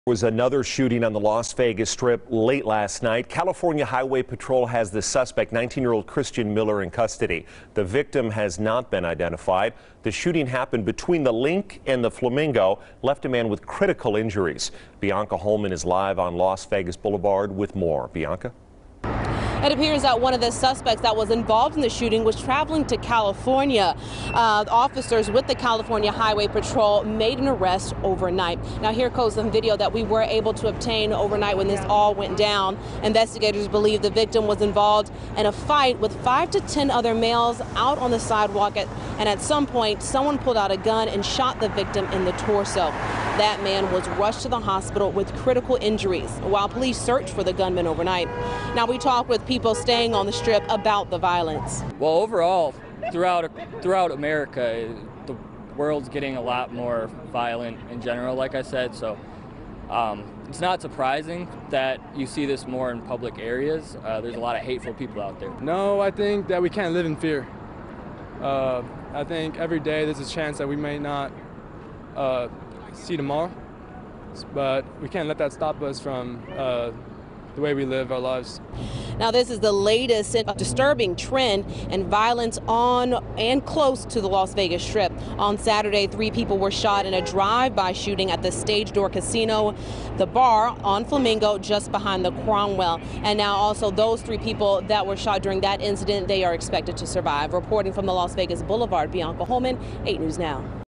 Was another shooting on the Las Vegas Strip late last night. California Highway Patrol has the suspect, 19-year-old Christian Miller, in custody. The victim has not been identified. The shooting happened between the Link and the Flamingo, left a man with critical injuries. Bianca Holman is live on Las Vegas Boulevard with more. Bianca? It appears that one of the suspects that was involved in the shooting was traveling to California. Officers with the California Highway Patrol made an arrest overnight. Now here goes some video that we were able to obtain overnight when this all went down. Investigators believe the victim was involved in a fight with 5 to 10 other males out on the sidewalk, and at some point someone pulled out a gun and shot the victim in the torso. That man was rushed to the hospital with critical injuries while police searched for the gunman overnight. Now we talked with people staying on the Strip about the violence. Well, overall, throughout America, the world's getting a lot more violent in general, like I said, so it's not surprising that you see this more in public areas. There's a lot of hateful people out there. No, I think that we can't live in fear. I think every day there's a chance that we may not see tomorrow, but we can't let that stop us from the way we live our lives. Now this is the latest disturbing trend in violence on and close to the Las Vegas Strip. On Saturday, 3 people were shot in a drive-by shooting at the Stage Door Casino, the bar on Flamingo just behind the Cromwell. And now also those 3 people that were shot during that incident, they are expected to survive. Reporting from the Las Vegas Boulevard, Bianca Holman, 8 News Now.